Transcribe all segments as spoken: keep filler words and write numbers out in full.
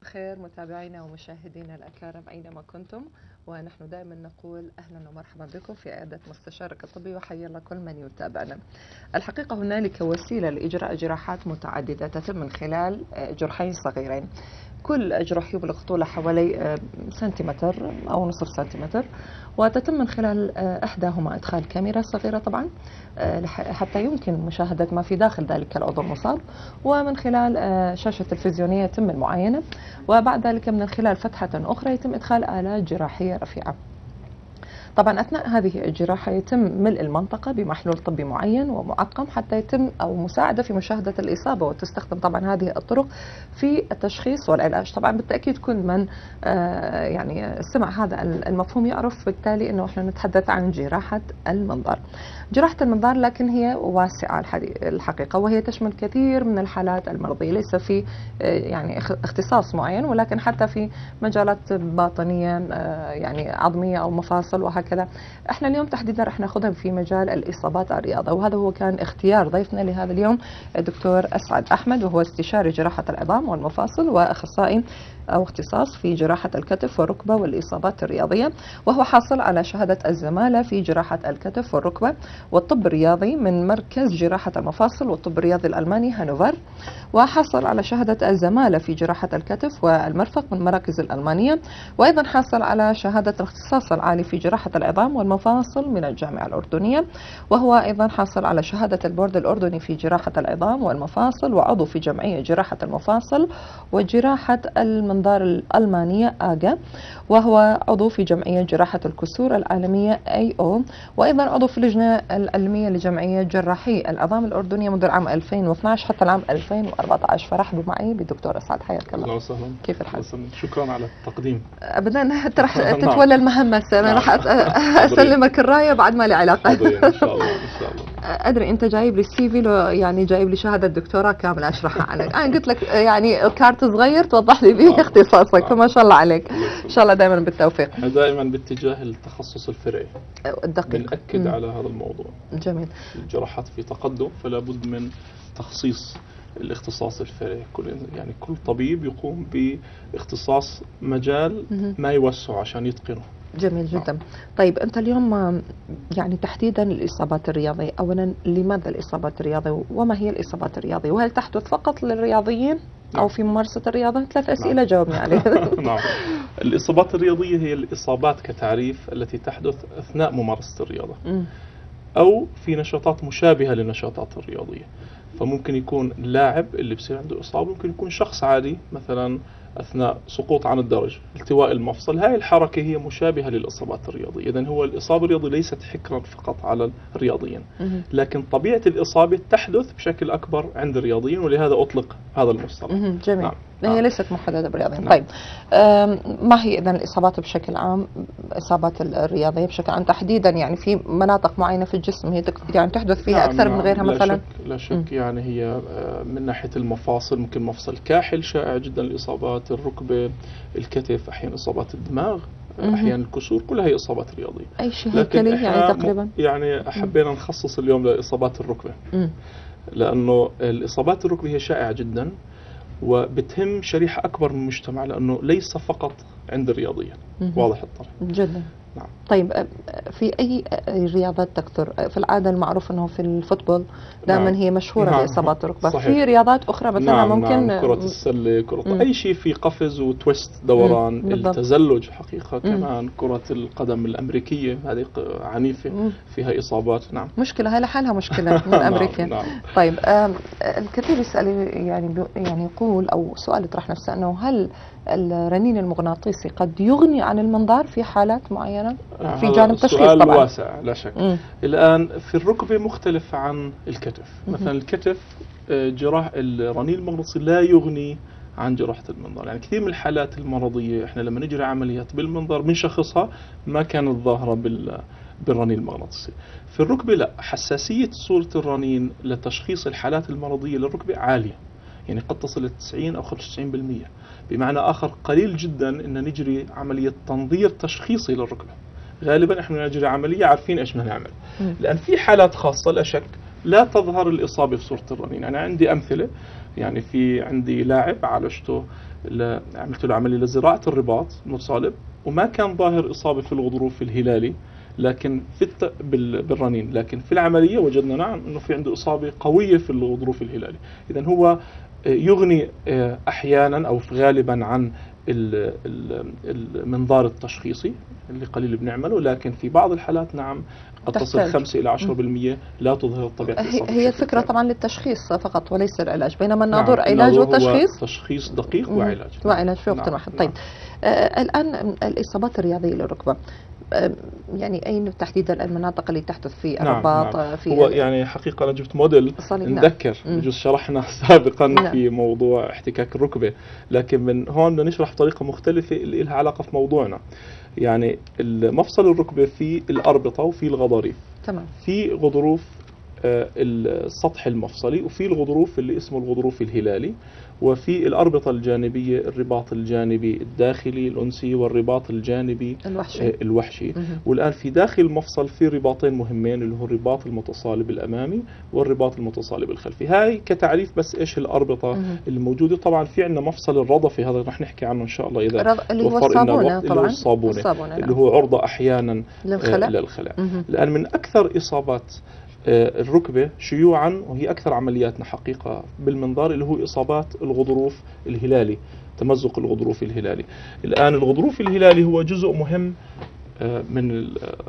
الخير متابعينا ومشاهدينا الأكارم أينما كنتم، ونحن دائما نقول أهلا ومرحبا بكم في عيادة مستشارك الطبي، وحيا الله كل من يتابعنا. الحقيقة هنالك وسيلة لإجراء جراحات متعددة تتم من خلال جرحين صغيرين. كل جرح يبلغ طوله حوالي سنتيمتر أو نصف سنتيمتر، وتتم من خلال إحداهما إدخال كاميرا صغيرة طبعا حتى يمكن مشاهدة ما في داخل ذلك العضو المصاب، ومن خلال شاشة تلفزيونية يتم المعاينة، وبعد ذلك من خلال فتحة أخرى يتم إدخال آلات جراحية رفيعة. طبعا أثناء هذه الجراحة يتم ملء المنطقة بمحلول طبي معين ومعقم حتى يتم أو مساعدة في مشاهدة الإصابة، وتستخدم طبعا هذه الطرق في التشخيص والعلاج. طبعا بالتأكيد كل من آه يعني سمع هذا المفهوم يعرف بالتالي أنه إحنا نتحدث عن جراحة المنظار. جراحة المنظار لكن هي واسعة الحقيقة، وهي تشمل كثير من الحالات المرضية، ليس في يعني اختصاص معين، ولكن حتى في مجالات باطنية يعني عظمية أو مفاصل وهكذا. احنا اليوم تحديدا رح ناخذها في مجال الإصابات الرياضة، وهذا هو كان اختيار ضيفنا لهذا اليوم الدكتور أسعد أحمد، وهو استشاري جراحة العظام والمفاصل وأخصائي أو اختصاص في جراحة الكتف والركبة والإصابات الرياضية، وهو حاصل على شهادة الزمالة في جراحة الكتف والركبة والطب الرياضي من مركز جراحة المفاصل والطب الرياضي الألماني هانوفر، وحصل على شهادة الزمالة في جراحة الكتف والمرفق من المراكز الألمانية، وأيضا حصل على شهادة الاختصاص العالي في جراحة العظام والمفاصل من الجامعة الأردنية، وهو أيضا حصل على شهادة البورد الأردني في جراحة العظام والمفاصل، وعضو في جمعية جراحة المفاصل وجراحة المنظار الألمانية آجا، وهو عضو في جمعية جراحة الكسور العالمية أي أو، وأيضا عضو في اللجنة العلمية لجمعية جراحي العظام الأردنية منذ العام ألفين واثنعش حتى العام ألفين وأربعة عشر. فرحبوا معي بدكتور أسعد، حياك الله. اهلا وسهلا. كيف الحال؟ شكرا على التقديم. ابدا انت راح تتولى المهمه، انا راح اسلمك الرايه بعد ما لي علاقه. ان شاء الله ان شاء الله. ادري انت جايب لي السي في، لو يعني جايب لي شهاده دكتوراه كامله اشرحها عليك. انا قلت لك يعني كارت صغير توضح لي به اختصاصك، فما شاء الله عليك، ان شاء الله دائما بالتوفيق. احنا دائما باتجاه التخصص الفرعي الدقيق، بنأكد على هذا الموضوع. جميل. الجراحات في تقدم، فلا بد من تخصيص الاختصاص الفرعي. كل يعني كل طبيب يقوم باختصاص مجال ما يوسعه عشان يتقنه. جميل جدا. طيب انت اليوم يعني تحديدا الاصابات الرياضيه، اولا لماذا الاصابات الرياضيه وما هي الاصابات الرياضيه، وهل تحدث فقط للرياضيين او في ممارسه الرياضه؟ ثلاث اسئله نعم. جاوبني عليها. نعم. الاصابات الرياضيه هي الاصابات كتعريف التي تحدث اثناء ممارسه الرياضه م. او في نشاطات مشابهه للنشاطات الرياضيه. فممكن يكون لاعب اللي بصير عنده إصابة، ممكن يكون شخص عادي مثلا أثناء سقوط عن الدرج، التواء المفصل. هاي الحركة هي مشابهة للإصابات الرياضية. إذن هو الإصابة الرياضية ليست حكرا فقط على الرياضيين، لكن طبيعة الإصابة تحدث بشكل أكبر عند الرياضيين، ولهذا أطلق هذا المصطلح. جميل. نعم. هي نعم. ليست محددة بالرياضيين. نعم. طيب ما هي إذن الإصابات بشكل عام، إصابات الرياضية بشكل عام تحديدا، يعني في مناطق معينة في الجسم هي يعني تحدث فيها نعم. أكثر من غيرها لا مثلا؟ شك لا شك. م. يعني هي من ناحية المفاصل ممكن مفصل كاحل شائع جدا الإصابات، الركبة، الكتف، أحيانا إصابات الدماغ، أحيانا الكسور، كلها هي إصابات رياضية. أي شيء هيكلي يعني تقريبا. يعني حبينا نخصص اليوم لإصابات الركبة، م. لأنه الإصابات الركبة هي شائعة جدا وبتهم شريحة أكبر من المجتمع، لأنه ليس فقط عند الرياضيين. واضح الطرح جدا. نعم. طيب في أي رياضات تكثر؟ في العادة المعروف أنه في الفوتبول دائما نعم. هي مشهورة نعم. بإصابات الركبة. صحيح. في رياضات أخرى مثلا نعم. ممكن نعم. كرة السلة، كرة مم. أي شيء في قفز وتويست دوران، مم. التزلج حقيقة مم. كمان، كرة القدم الأمريكية هذه عنيفة مم. فيها إصابات. نعم. مشكلة، هاي لحالها مشكلة من أمريكا. نعم. نعم. طيب الكثير يسأل يعني يعني يقول أو سؤال يطرح نفسه أنه هل الرنين المغناطيسي قد يغني عن المنظار في حالات معينة في جانب تشخيص؟ سؤال طبعا واسع لا شك. م. الآن في الركبة مختلف عن الكتف. م. مثلا الكتف جراح الرنين المغناطيسي لا يغني عن جراحة المنظار. يعني كثير من الحالات المرضية احنا لما نجري عمليات بالمنظار بنشخصها ما كانت ظاهرة بال بالرنين المغناطيسي. في الركبة لا، حساسية صورة الرنين لتشخيص الحالات المرضية للركبة عالية، يعني قد تصل إلى تسعين أو خمسة وتسعين بالمئة. بمعنى آخر قليل جدا أن نجري عملية تنظير تشخيصي للركبة. غالبا احنا نجري عملية عارفين ايش بدنا نعمل، لأن في حالات خاصة لا شك لا تظهر الإصابة في صورة الرنين. أنا عندي أمثلة، يعني في عندي لاعب عالجته، عملت له عملية لزراعة الرباط مصالب وما كان ظاهر إصابة في الغضروف الهلالي، لكن في الت... بال... بالرنين، لكن في العملية وجدنا نعم أنه في عنده إصابة قوية في الغضروف الهلالي. إذن هو يغني أحيانا أو غالبا عن المنظار التشخيصي اللي قليل بنعمله، لكن في بعض الحالات نعم قد تصل خمسة إلى عشرة بالمئة لا تظهر طبيعة الإصابة. هي الفكرة طبعا للتشخيص فقط وليس العلاج، بينما الناظور نعم. علاج وتشخيص، تشخيص دقيق وعلاج وعلاج في وقت واحد. طيب آه الآن الإصابات الرياضية للركبة، يعني أين تحديدا المناطق اللي تحدث في الرباط؟ نعم. في هو يعني حقيقة أنا جبت موديل نذكر بجوز شرحنا سابقا نعم. في موضوع احتكاك الركبة، لكن من هون بدنا نشرح بطريقة مختلفة اللي لها علاقة في موضوعنا. يعني مفصل الركبة في الأربطة وفي الغضاريف. تمام. في غضروف السطح المفصلي، وفي الغضروف اللي اسمه الغضروف الهلالي، وفي الأربطة الجانبية الرباط الجانبي الداخلي الأنسي والرباط الجانبي الوحشي, الوحشي. والآن في داخل المفصل في رباطين مهمين اللي هو الرباط المتصالب الأمامي والرباط المتصالب الخلفي. هاي كتعريف بس إيش الأربطة مه. اللي موجودة. طبعا في عندنا مفصل الرضفي، هذا رح نحكي عنه إن شاء الله إذا اللي هو الصابونة، اللي هو الصابونة, الصابونة اللي هو عرضة أحيانا للخلع, للخلع. الآن من أكثر إصابات الركبة شيوعا، وهي أكثر عملياتنا حقيقة بالمنظار، اللي هو إصابات الغضروف الهلالي، تمزق الغضروف الهلالي. الآن الغضروف الهلالي هو جزء مهم من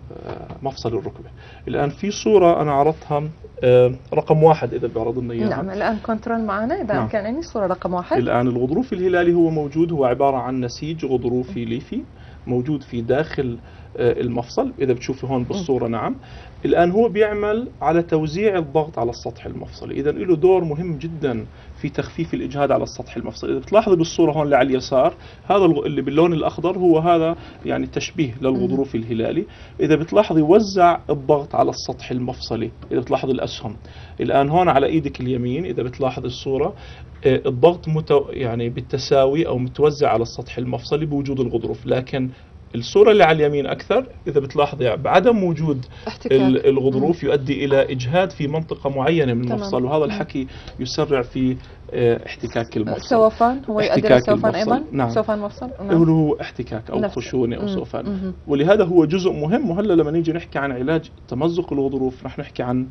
مفصل الركبة. الآن في صورة أنا عرضتها رقم واحد إذا بيعرض لنا إياها. نعم الآن كنترول معنا إذا نعم. كان عندي صورة رقم واحد. الآن الغضروف الهلالي هو موجود، هو عبارة عن نسيج غضروفي ليفي موجود في داخل المفصل إذا بتشوفوا هون بالصورة. نعم. الآن هو بيعمل على توزيع الضغط على السطح المفصلي، إذا له دور مهم جدا في تخفيف الإجهاد على السطح المفصلي. إذا بتلاحظوا بالصورة هون اللي على اليسار، هذا اللي باللون الأخضر هو هذا يعني تشبيه للغضروف الهلالي. إذا بتلاحظ يوزع الضغط على السطح المفصلي. إذا بتلاحظ الأسهم الآن هون على إيدك اليمين، إذا بتلاحظ الصورة الضغط متو يعني بالتساوي أو متوزع على السطح المفصلي بوجود الغضروف، لكن الصورة اللي على اليمين أكثر إذا بتلاحظ يعني بعدم وجود احتكاك. الغضروف مم. يؤدي إلى إجهاد في منطقة معينة من المفصل، وهذا الحكي يسرع في احتكاك المفصل. سوفان هو يؤدي إلى سوفان أيضا. نعم. سوفان مفصل. نعم. هو احتكاك أو خشونة أو سوفان، ولهذا هو جزء مهم. وهلا لما نيجي نحكي عن علاج تمزق الغضروف رح نحكي عن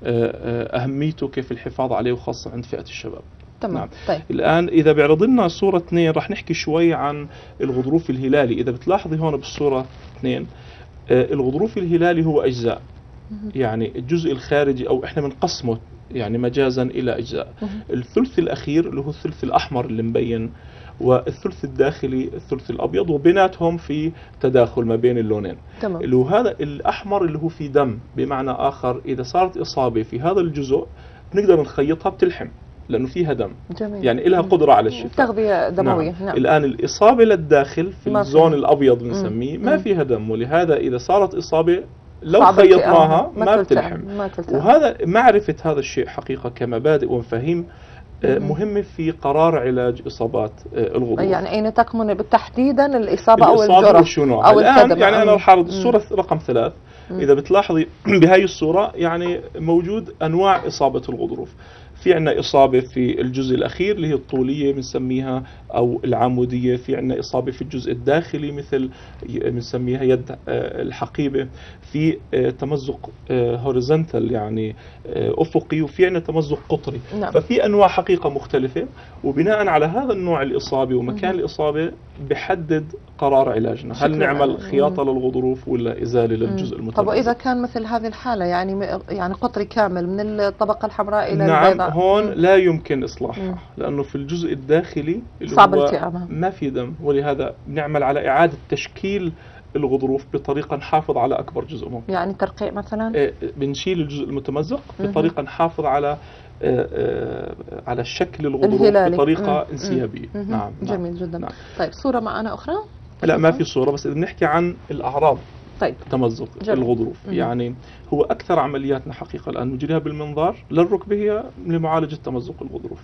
أهميته كيف الحفاظ عليه، وخاصة عند فئة الشباب. تمام. نعم. طيب. الآن إذا بيعرض لنا صورة اثنين رح نحكي شوي عن الغضروف الهلالي. إذا بتلاحظي هون بالصورة اثنين آه الغضروف الهلالي هو أجزاء، يعني الجزء الخارجي أو إحنا بنقسمه يعني مجازا إلى أجزاء. الثلث الأخير اللي هو الثلث الأحمر اللي مبين، والثلث الداخلي الثلث الأبيض، وبيناتهم في تداخل ما بين اللونين. تمام. اللي هو هذا الأحمر اللي هو في دم، بمعنى آخر إذا صارت إصابة في هذا الجزء بنقدر نخيطها بتلحم لأنه فيها دم. جميل. يعني لها قدرة على الشفاء، تغذية دموية. نعم. نعم. الآن الإصابة للداخل في الزون الأبيض بنسميه ما مم. فيها دم، ولهذا إذا صارت إصابة لو خيطناها ما, ما بتلحم. ما وهذا معرفة هذا الشيء حقيقة كمبادئ ومفاهيم مهمة في قرار علاج إصابات الغضروف. يعني أين تكمن تحديدا الإصابة أو الجرح أو الآن يعني أنا رح أعرض الصورة رقم ثلاث. إذا بتلاحظي بهاي الصورة يعني موجود أنواع إصابة الغضروف. في عنا إصابة في الجزء الأخير اللي هي الطولية بنسميها أو العمودية، في عنا إصابة في الجزء الداخلي مثل بنسميها يد الحقيبة، في تمزق هوريزونتال يعني أفقي، وفي عنا تمزق قطري. نعم. ففي أنواع حقيقة مختلفة، وبناء على هذا النوع الإصابة ومكان الإصابة بحدد قرار علاجنا، هل نعمل خياطة مم. للغضروف ولا إزالة للجزء المتمزق. طب وإذا كان مثل هذه الحالة يعني يعني قطري كامل من الطبقة الحمراء إلى نعم البيضاء، هون لا يمكن إصلاحها لأنه في الجزء الداخلي صعب التئامها، ما في دم، ولهذا بنعمل على إعادة تشكيل الغضروف بطريقة نحافظ على أكبر جزء ممكن. يعني ترقيع مثلا؟ آه بنشيل الجزء المتمزق بطريقة نحافظ على آه آه على شكل الغضروف الهلالي. بطريقة انسيابية. نعم. جميل جدا. نعم. طيب صورة معنا أخرى؟ لا ما في صورة، بس إذا بنحكي عن الأعراض. طيب. تمزق جميل. الغضروف مم. يعني هو أكثر عملياتنا حقيقة الآن نجريها بالمنظار للركبة هي لمعالجة تمزق الغضروف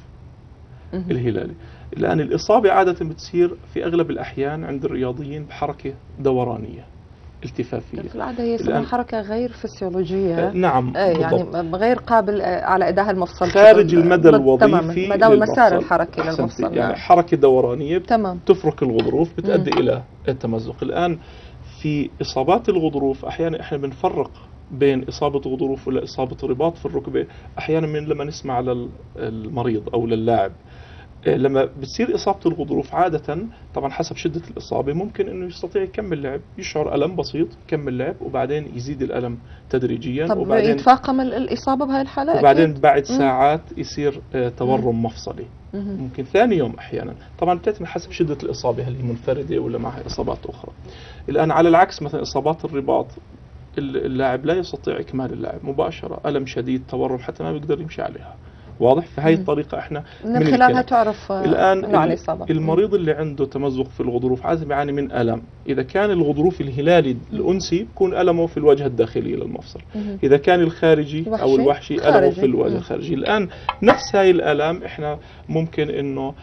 مم. الهلالي. الآن الإصابة عادة بتصير في أغلب الأحيان عند الرياضيين بحركة دورانية. التفافية. في العادة هي اسمها حركة غير فسيولوجية. نعم يعني غير قابل على أداء المفصل خارج المدى الوظيفي مدى المسار الحركي للمفصل. يعني نعم. حركة دورانية تمام. تفرك الغضروف بتؤدي مم. إلى التمزق. الآن في إصابات الغضروف أحيانا إحنا بنفرق بين إصابة غضروف ولا إصابة رباط في الركبة. أحيانا من لما نسمع للمريض أو للاعب لما بتصير إصابة الغضروف عادة طبعا حسب شدة الإصابة ممكن إنه يستطيع يكمل لعب، يشعر ألم بسيط يكمل لعب وبعدين يزيد الألم تدريجيا. طب وبعدين يتفاقم الإصابة بهاي الحالة. وبعدين أكيد. بعد ساعات يصير تورم مم. مفصلي. مم. ممكن ثاني يوم أحيانا. طبعا بتعتمد حسب شدة الإصابة هل هي منفردة ولا معها إصابات أخرى. الآن على العكس مثلا إصابات الرباط اللاعب لا يستطيع إكمال اللعب مباشرة، ألم شديد، تورم، حتى ما بيقدر يمشي عليها. واضح؟ فهي الطريقة احنا من, من خلالها تعرف الآن نوع الإصابة. المريض اللي عنده تمزق في الغضروف عادة بيعاني من ألم. إذا كان الغضروف الهلالي الأنسي بيكون ألمه في الواجهة الداخلية للمفصل. إذا كان الخارجي الوحشي أو الوحشي خارجي. ألمه في الواجهة الخارجية. الآن نفس هاي الآلام احنا ممكن إنه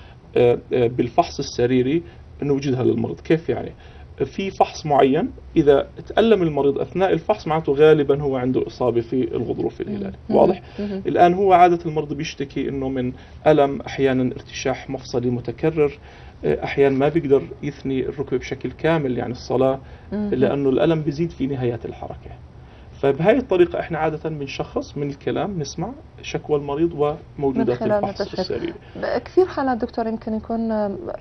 بالفحص السريري نوجدها للمريض. كيف يعني؟ في فحص معين إذا تألم المريض أثناء الفحص معناته غالبا هو عنده إصابة في الغضروف الهلالي. واضح؟ الآن هو عادة المرضى بيشتكي إنه من ألم، أحيانا ارتشاح مفصلي متكرر، أحيانا ما بيقدر يثني الركبة بشكل كامل يعني الصلاة لأنه الألم بيزيد في نهايات الحركة. فبهاي الطريقة احنا عادة بنشخص من الكلام، نسمع شكوى المريض وموجودات الفحص السريري. كثير حالات دكتور يمكن يكون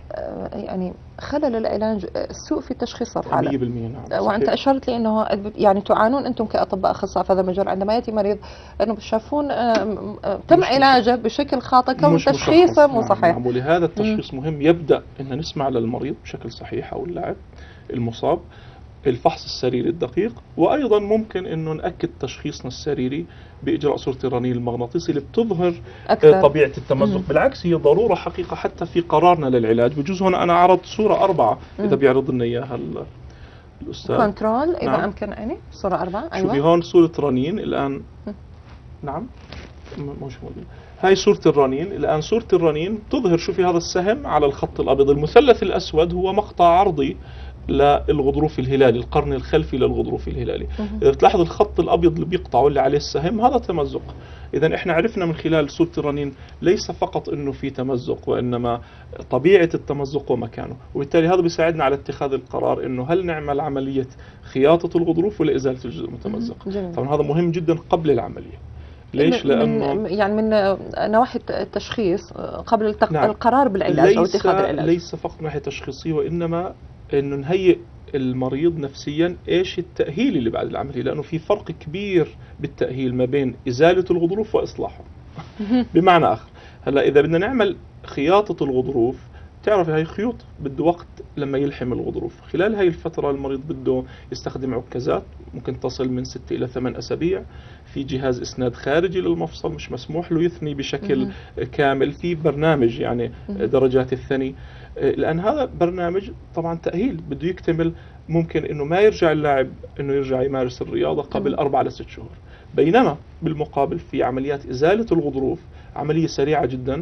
يعني خلل العلاج السوء في تشخيص الحالة. مية بالمية نعم. وانت اشرت لي انه يعني تعانون انتم كاطباء اخصائي في هذا المجال عندما ياتي مريض انه بتشوفون تم علاجه بشكل خاطئ كون تشخيصه مو صحيح. نعم. ولهذا التشخيص مم. مهم. يبدا ان نسمع للمريض بشكل صحيح او اللاعب المصاب الفحص السريري الدقيق، وأيضا ممكن أنه نأكد تشخيصنا السريري بإجراء صورة الرنين المغناطيسي اللي بتظهر أكثر. طبيعة التمزق. بالعكس هي ضرورة حقيقة حتى في قرارنا للعلاج. بجوز هنا أنا عرضت صورة أربعة إذا بيعرض لنا إياها الأستاذ. كنترول إذا نعم. أمكن يعني صورة أربعة. أيوة. شوفي هون صورة رنين الآن. م. نعم مش موجود. هاي صورة الرنين. الآن صورة الرنين تظهر، شوفي هذا السهم على الخط الأبيض، المثلث الأسود هو مقطع عرضي للغضروف الهلالي، القرن الخلفي للغضروف الهلالي. إذا بتلاحظ الخط الأبيض اللي بيقطعه اللي عليه السهم هذا تمزق. إذا إحنا عرفنا من خلال صورة الرنين ليس فقط إنه في تمزق وإنما طبيعة التمزق ومكانه، وبالتالي هذا بيساعدنا على اتخاذ القرار إنه هل نعمل عملية خياطة الغضروف ولا إزالة الجزء المتمزق. طبعا هذا مهم جدا قبل العملية. ليش؟ لأنه من يعني من نواحي التشخيص قبل التق... نعم. القرار بالعلاج أو اتخاذ العلاج. ليس فقط من ناحية تشخيصية وإنما إنه نهيئ المريض نفسيا ايش التأهيل اللي بعد العملية، لأنه في فرق كبير بالتأهيل ما بين إزالة الغضروف وإصلاحه. بمعنى آخر، هلا إذا بدنا نعمل خياطة الغضروف تعرف هاي خيوط بده وقت لما يلحم الغضروف. خلال هاي الفترة المريض بده يستخدم عكازات ممكن تصل من ستة إلى ثمان أسابيع، في جهاز إسناد خارجي للمفصل مش مسموح له يثني بشكل كامل، في برنامج يعني درجات الثني. لأن هذا برنامج طبعا تأهيل بده يكتمل، ممكن إنه ما يرجع اللاعب إنه يرجع يمارس الرياضة قبل أربعة لست شهور. بينما بالمقابل في عمليات إزالة الغضروف عملية سريعة جدا،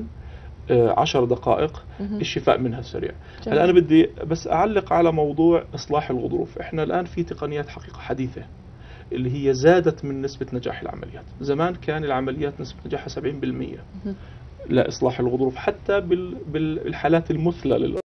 عشر دقائق الشفاء منها سريع. هلا أنا بدي بس أعلق على موضوع إصلاح الغضروف. إحنا الآن في تقنيات حقيقة حديثة اللي هي زادت من نسبة نجاح العمليات. زمان كان العمليات نسبة نجاحها سبعين بالمئة لإصلاح الغضروف حتى بالحالات المثلى لل